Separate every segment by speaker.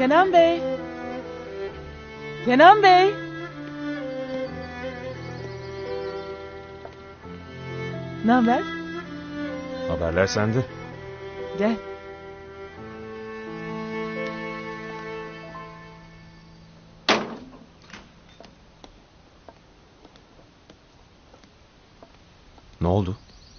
Speaker 1: Kenan Bey. Kenan Bey. Ne haber?
Speaker 2: Haberler sende.
Speaker 1: Gel.
Speaker 2: Ne oldu?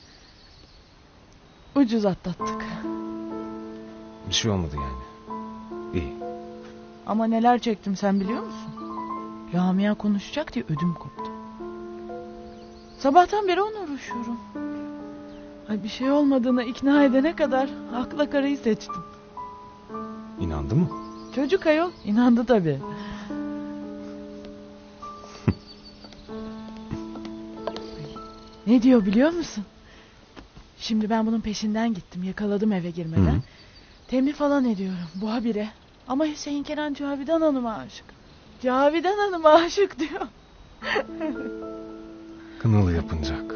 Speaker 1: Ucuz atlattık.
Speaker 2: Bir şey olmadı yani. İyi.
Speaker 1: Ama neler çektim sen biliyor musun? Lamia konuşacak diye ödüm koptu. Sabahtan beri onunla uğraşıyorum. Ay bir şey olmadığına ikna edene kadar akla karayı seçtim.
Speaker 2: İnandı mı?
Speaker 1: Çocuk ayol inandı tabii. Ne diyor biliyor musun? Şimdi ben bunun peşinden gittim. Yakaladım eve girmeden.
Speaker 2: Hı.
Speaker 1: Tembih falan ediyorum bu habire. Ama Hüseyin Kenan Cavidan Hanım'a aşık. Cavidan Hanım'a aşık diyor.
Speaker 2: Kınalı yapınacak.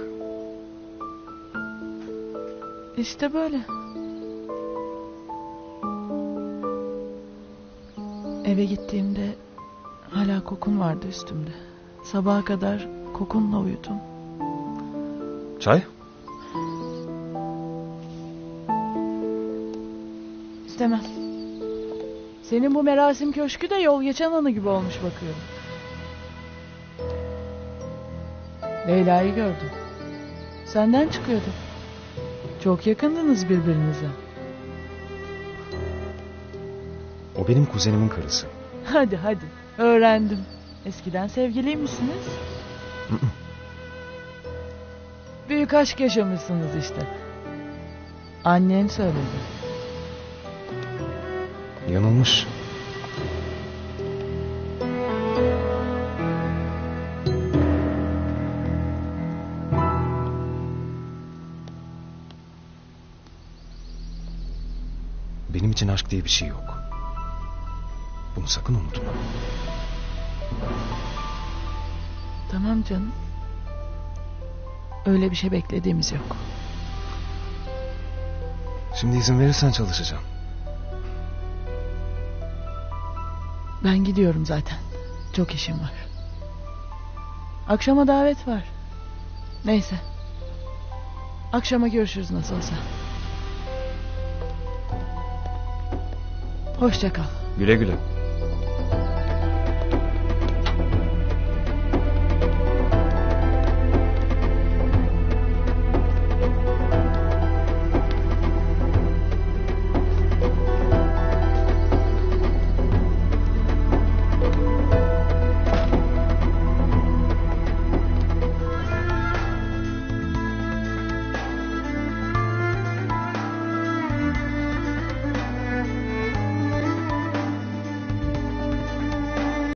Speaker 1: İşte böyle. Eve gittiğimde hala kokun vardı üstümde. Sabaha kadar kokunla uyudum.
Speaker 2: Çay?
Speaker 1: İstemem. Senin bu merasim köşkü de yol geçen anı gibi olmuş bakıyorum. Leyla'yı gördüm. Senden çıkıyordu. Çok yakındınız birbirinize.
Speaker 2: O benim kuzenimin karısı.
Speaker 1: Hadi hadi öğrendim. Eskiden sevgiliymişsiniz. Büyük aşk yaşamışsınız işte. Annen söyledi.
Speaker 2: Yanılmış. Benim için aşk diye bir şey yok. Bunu sakın unutma.
Speaker 1: Tamam canım. Öyle bir şey beklediğimiz yok.
Speaker 2: Şimdi izin verirsen çalışacağım.
Speaker 1: Ben gidiyorum zaten. Çok işim var. Akşama davet var. Neyse. Akşama görüşürüz nasıl olsa. Hoşça kal.
Speaker 2: Güle güle.